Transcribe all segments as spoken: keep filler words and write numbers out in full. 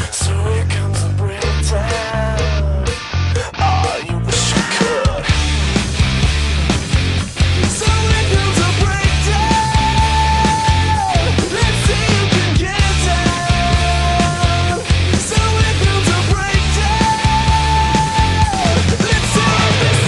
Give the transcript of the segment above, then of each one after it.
So here comes a breakdown. Oh, you wish you could. So here comes a breakdown. Let's see who can get down. So here comes a breakdown. Let's see this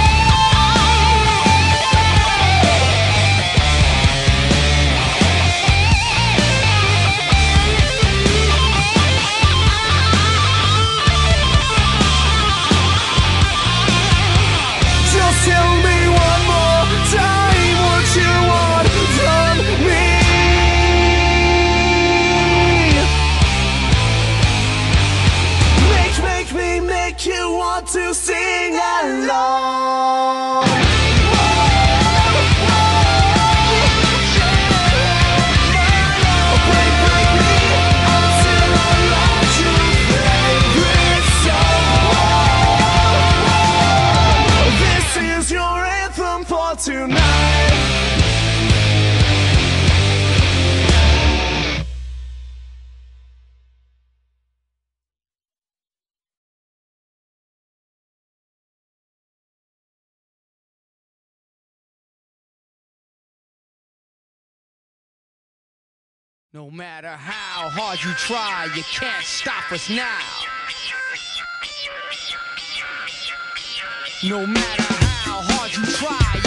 tell me one more time what you want from me. Make, make me make you want to sing along. Break, break me until I let you favorite song. This is your anthem for tonight. No matter how hard you try, you can't stop us now. No matter how hard you try,